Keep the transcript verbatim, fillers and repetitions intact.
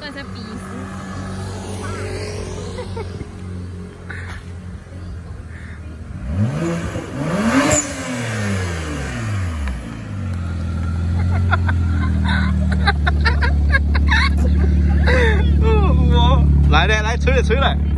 把它逼死。 来来来，吹来吹来。